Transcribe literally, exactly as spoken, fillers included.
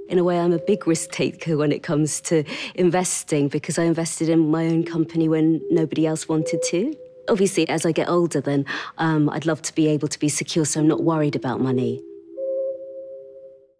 In a way, I'm a big risk taker when it comes to investing because I invested in my own company when nobody else wanted to. Obviously, as I get older, then um, I'd love to be able to be secure so I'm not worried about money.